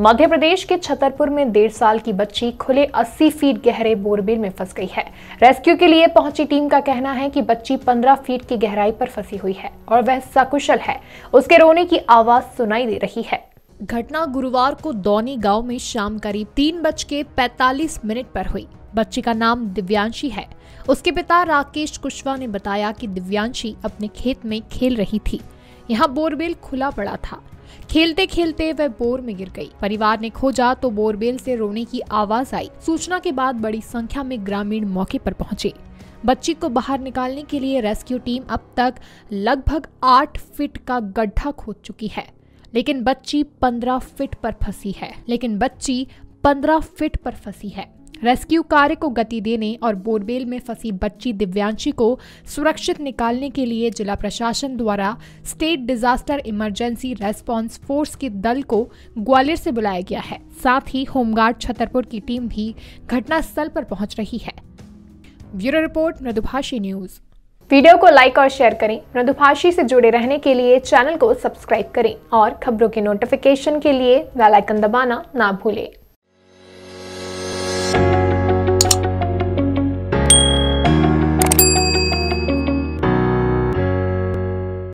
मध्य प्रदेश के छतरपुर में 1.5 साल की बच्ची खुले 80 फीट गहरे बोरवेल में फंस गई है। रेस्क्यू के लिए पहुंची टीम का कहना है कि बच्ची 15 फीट की गहराई पर फंसी हुई है और वह सकुशल है। उसके रोने की आवाज सुनाई दे रही है। घटना गुरुवार को दौनी गांव में शाम करीब 3:45 पर हुई। बच्ची का नाम दिव्यांशी है। उसके पिता राकेश कुशवाहा ने बताया कि दिव्यांशी अपने खेत में खेल रही थी। यहाँ बोरवेल खुला पड़ा था। खेलते खेलते वह बोर में गिर गई। परिवार ने खोजा तो बोरवेल से रोने की आवाज आई। सूचना के बाद बड़ी संख्या में ग्रामीण मौके पर पहुंचे। बच्ची को बाहर निकालने के लिए रेस्क्यू टीम अब तक लगभग 8 फीट का गड्ढा खोद चुकी है, लेकिन बच्ची 15 फीट पर फंसी है। रेस्क्यू कार्य को गति देने और बोरवेल में फंसी बच्ची दिव्यांशी को सुरक्षित निकालने के लिए जिला प्रशासन द्वारा state disaster emergency response force के दल को ग्वालियर से बुलाया गया है। साथ ही होमगार्ड छतरपुर की टीम भी घटनास्थल पर पहुंच रही है। Bureau report, Mridubhashi news. Video को लाइक और शेयर करें। मृदुभाषी से जुड़े रहने के लिए चैनल को सब्सक्राइब करें और खबरों के नोटिफिकेशन के लिए बेल आइकन दबाना ना भूलें।